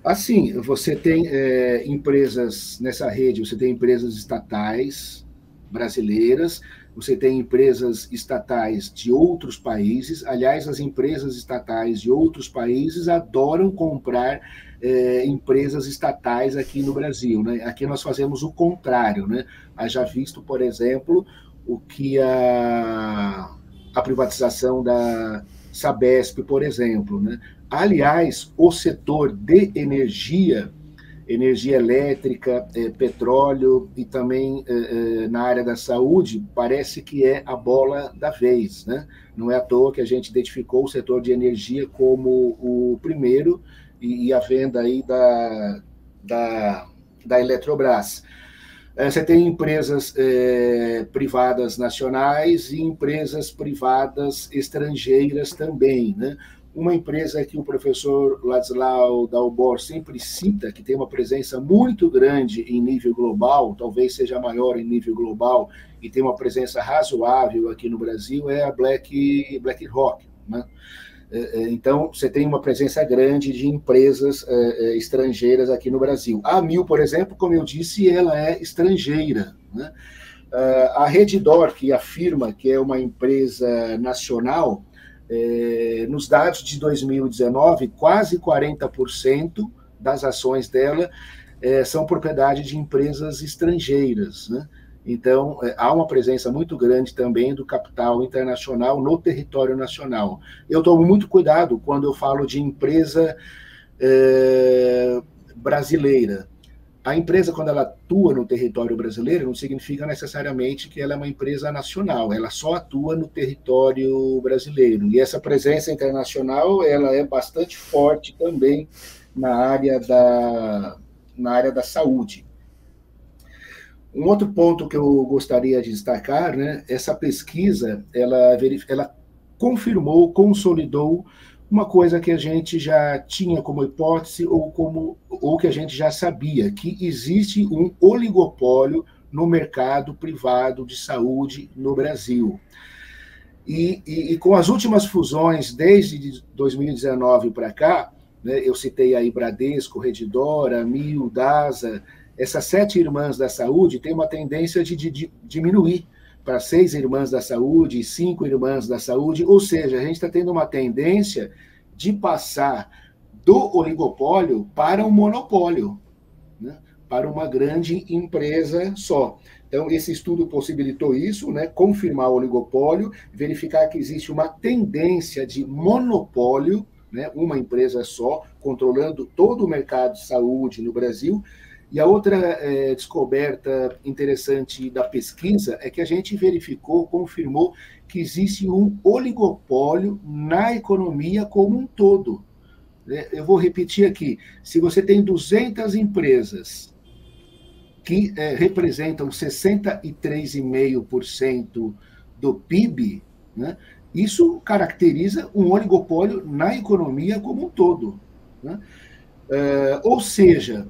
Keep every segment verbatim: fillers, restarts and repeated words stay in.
Assim, você tem é, empresas nessa rede, você tem empresas estatais brasileiras, você tem empresas estatais de outros países. Aliás, as empresas estatais de outros países adoram comprar é, empresas estatais aqui no Brasil, né? Aqui nós fazemos o contrário, né? Haja visto, por exemplo, o que a, a privatização da Sabesp, por exemplo, né? Aliás, o setor de energia, energia elétrica, é, petróleo e também é, é, na área da saúde, parece que é a bola da vez, né? Não é à toa que a gente identificou o setor de energia como o primeiro e, e a venda aí da, da, da Eletrobras. É, você tem empresas é, privadas nacionais e empresas privadas estrangeiras também, né? Uma empresa que o professor Ladislau Dalbor sempre cita, que tem uma presença muito grande em nível global, talvez seja maior em nível global, e tem uma presença razoável aqui no Brasil, é a Black, BlackRock, né? Então, você tem uma presença grande de empresas é, estrangeiras aqui no Brasil. A Mil, por exemplo, como eu disse, ela é estrangeira, né? A Redditor, que afirma que é uma empresa nacional, é, nos dados de dois mil e dezenove, quase quarenta por cento das ações dela é, são propriedade de empresas estrangeiras, né? Então, há uma presença muito grande também do capital internacional no território nacional. Eu tomo muito cuidado quando eu falo de empresa é, brasileira. A empresa, quando ela atua no território brasileiro, não significa necessariamente que ela é uma empresa nacional, ela só atua no território brasileiro. E essa presença internacional, ela é bastante forte também na área da, na área da saúde. Um outro ponto que eu gostaria de destacar, né, essa pesquisa, ela, ela confirmou, consolidou uma coisa que a gente já tinha como hipótese ou, como, ou que a gente já sabia, que existe um oligopólio no mercado privado de saúde no Brasil. E, e, e com as últimas fusões, desde dois mil e dezenove para cá, né, eu citei aí Bradesco, Redditor, Amil, Dasa, essas sete irmãs da saúde têm uma tendência de, de, de diminuir para seis irmãs da saúde e cinco irmãs da saúde, ou seja, a gente está tendo uma tendência de passar do oligopólio para um monopólio, né? Para uma grande empresa só. Então, esse estudo possibilitou isso, né? Confirmar o oligopólio, verificar que existe uma tendência de monopólio, né? Uma empresa só, controlando todo o mercado de saúde no Brasil. E a outra é, descoberta interessante da pesquisa é que a gente verificou, confirmou que existe um oligopólio na economia como um todo. Eu vou repetir aqui, se você tem duzentas empresas que é, representam sessenta e três vírgula cinco por cento do P I B, né, isso caracteriza um oligopólio na economia como um todo, né? É, ou seja,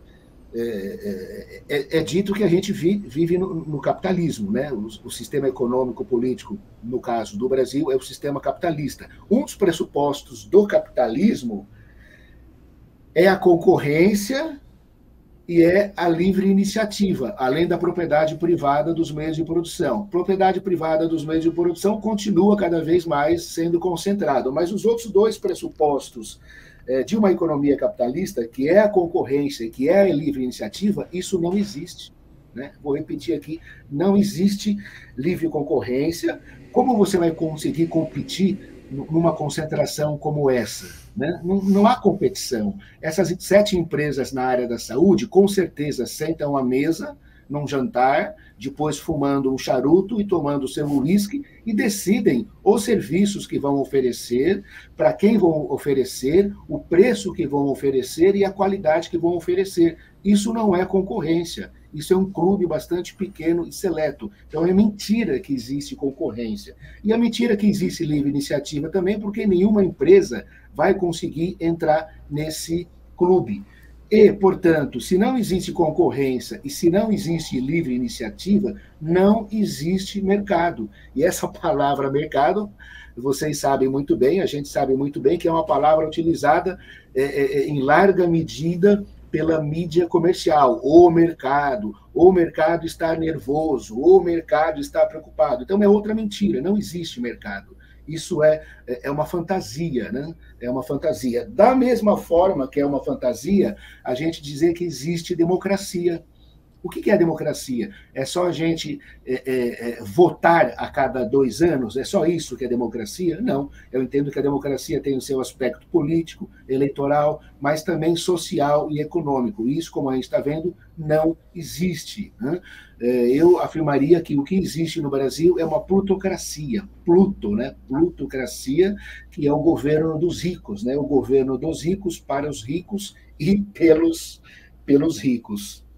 É, é, é, dito que a gente vive no, no capitalismo, né? O, o sistema econômico político, no caso do Brasil, é o sistema capitalista. Um dos pressupostos do capitalismo é a concorrência e é a livre iniciativa, além da propriedade privada dos meios de produção. Propriedade privada dos meios de produção continua cada vez mais sendo concentrada, mas os outros dois pressupostos de uma economia capitalista, que é a concorrência, que é a livre iniciativa, isso não existe, né? Vou repetir aqui, não existe livre concorrência. Como você vai conseguir competir numa concentração como essa, né? Não, não há competição. Essas sete empresas na área da saúde, com certeza, sentam à mesa, num jantar, depois fumando um charuto e tomando seu uísque, e decidem os serviços que vão oferecer, para quem vão oferecer, o preço que vão oferecer e a qualidade que vão oferecer. Isso não é concorrência, isso é um clube bastante pequeno e seleto. Então é mentira que existe concorrência. E a mentira que existe livre iniciativa também, porque nenhuma empresa vai conseguir entrar nesse clube. E, portanto, se não existe concorrência e se não existe livre iniciativa, não existe mercado. E essa palavra mercado, vocês sabem muito bem, a gente sabe muito bem que é uma palavra utilizada é, é, em larga medida, pela mídia comercial. O mercado, o mercado está nervoso, o mercado está preocupado. Então, é outra mentira, não existe mercado. Isso é, é uma fantasia, né? É uma fantasia. Da mesma forma que é uma fantasia, a gente dizer que existe democracia. O que é a democracia? É só a gente é, é, é, votar a cada dois anos? É só isso que é democracia? Não. Eu entendo que a democracia tem o seu aspecto político, eleitoral, mas também social e econômico. Isso, como a gente está vendo, não existe. Né? Eu afirmaria que o que existe no Brasil é uma plutocracia. Pluto, né? Plutocracia, que é o governo dos ricos, né? O governo dos ricos para os ricos e pelos, pelos ricos.